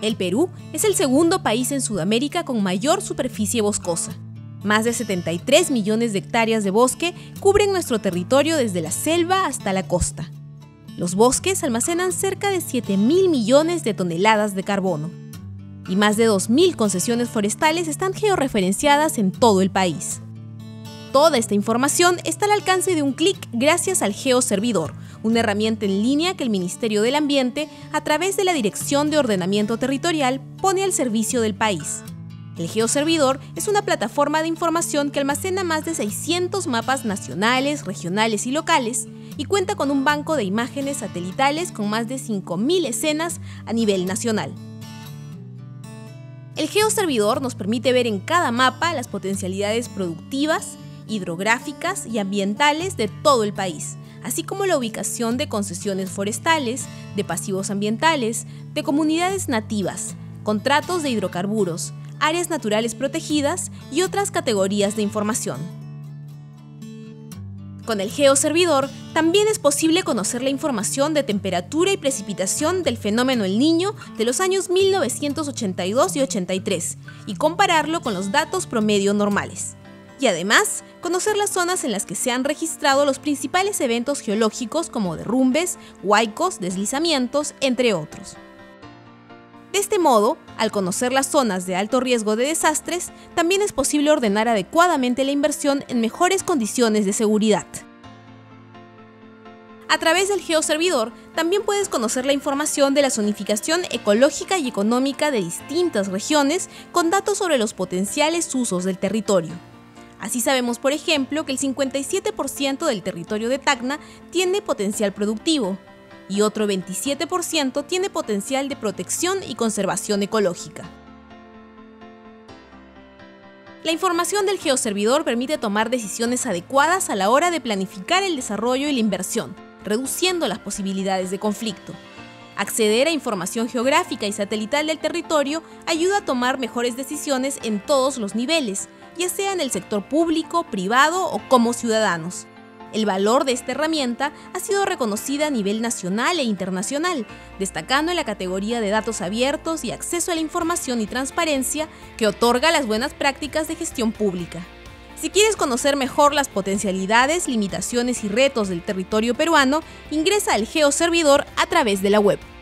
El Perú es el segundo país en Sudamérica con mayor superficie boscosa. Más de 73 millones de hectáreas de bosque cubren nuestro territorio desde la selva hasta la costa. Los bosques almacenan cerca de 7.000 millones de toneladas de carbono. Y más de 2.000 concesiones forestales están georreferenciadas en todo el país. Toda esta información está al alcance de un clic gracias al Geoservidor, una herramienta en línea que el Ministerio del Ambiente, a través de la Dirección de Ordenamiento Territorial, pone al servicio del país. El Geoservidor es una plataforma de información que almacena más de 600 mapas nacionales, regionales y locales y cuenta con un banco de imágenes satelitales con más de 5.000 escenas a nivel nacional. El Geoservidor nos permite ver en cada mapa las potencialidades productivas, hidrográficas y ambientales de todo el país, así como la ubicación de concesiones forestales, de pasivos ambientales, de comunidades nativas, contratos de hidrocarburos, áreas naturales protegidas y otras categorías de información. Con el Geoservidor también es posible conocer la información de temperatura y precipitación del fenómeno El Niño de los años 1982 y 83 y compararlo con los datos promedio normales. Y además, conocer las zonas en las que se han registrado los principales eventos geológicos como derrumbes, huaicos, deslizamientos, entre otros. De este modo, al conocer las zonas de alto riesgo de desastres, también es posible ordenar adecuadamente la inversión en mejores condiciones de seguridad. A través del Geoservidor, también puedes conocer la información de la zonificación ecológica y económica de distintas regiones con datos sobre los potenciales usos del territorio. Así sabemos, por ejemplo, que el 57% del territorio de Tacna tiene potencial productivo y otro 27% tiene potencial de protección y conservación ecológica. La información del Geoservidor permite tomar decisiones adecuadas a la hora de planificar el desarrollo y la inversión, reduciendo las posibilidades de conflicto. Acceder a información geográfica y satelital del territorio ayuda a tomar mejores decisiones en todos los niveles, ya sea en el sector público, privado o como ciudadanos. El valor de esta herramienta ha sido reconocida a nivel nacional e internacional, destacando en la categoría de datos abiertos y acceso a la información y transparencia que otorga las buenas prácticas de gestión pública. Si quieres conocer mejor las potencialidades, limitaciones y retos del territorio peruano, ingresa al Geoservidor a través de la web.